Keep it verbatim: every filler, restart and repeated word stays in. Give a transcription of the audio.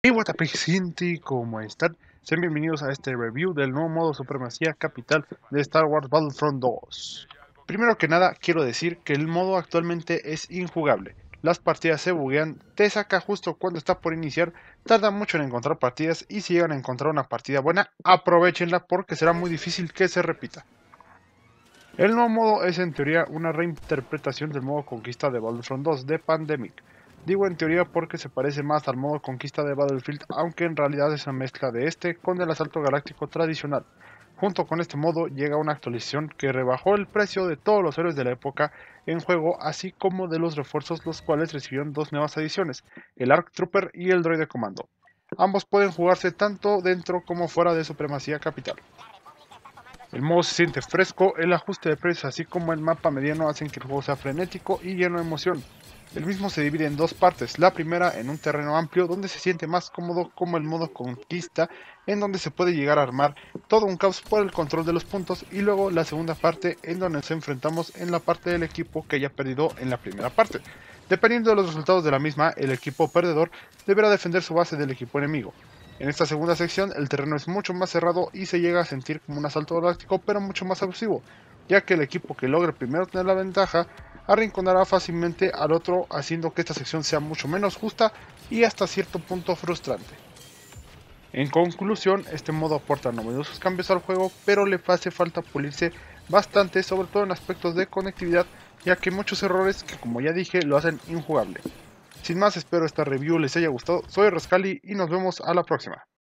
Hey, what up, gente, ¿cómo están? Sean bienvenidos a este review del nuevo modo Supremacía Capital de Star Wars Battlefront dos. Primero que nada, quiero decir que el modo actualmente es injugable. Las partidas se buguean, te saca justo cuando está por iniciar, tarda mucho en encontrar partidas y si llegan a encontrar una partida buena, aprovechenla porque será muy difícil que se repita. El nuevo modo es en teoría una reinterpretación del modo conquista de Battlefront dos de Pandemic. Digo en teoría porque se parece más al modo conquista de Battlefield, aunque en realidad es una mezcla de este con el asalto galáctico tradicional. Junto con este modo llega una actualización que rebajó el precio de todos los héroes de la época en juego, así como de los refuerzos, los cuales recibieron dos nuevas adiciones, el Arc Trooper y el Droide Comando. Ambos pueden jugarse tanto dentro como fuera de Supremacía Capital. El modo se siente fresco, el ajuste de precios así como el mapa mediano hacen que el juego sea frenético y lleno de emoción. El mismo se divide en dos partes, la primera en un terreno amplio donde se siente más cómodo como el modo conquista, en donde se puede llegar a armar todo un caos por el control de los puntos, y luego la segunda parte en donde nos enfrentamos en la parte del equipo que haya perdido en la primera parte. Dependiendo de los resultados de la misma, el equipo perdedor deberá defender su base del equipo enemigo. En esta segunda sección el terreno es mucho más cerrado y se llega a sentir como un asalto galáctico, pero mucho más abusivo, ya que el equipo que logre primero tener la ventaja arrinconará fácilmente al otro, haciendo que esta sección sea mucho menos justa y hasta cierto punto frustrante. En conclusión, este modo aporta novedosos cambios al juego, pero le hace falta pulirse bastante, sobre todo en aspectos de conectividad, ya que hay muchos errores que, como ya dije, lo hacen injugable. Sin más, espero esta review les haya gustado. Soy Rascali y nos vemos a la próxima.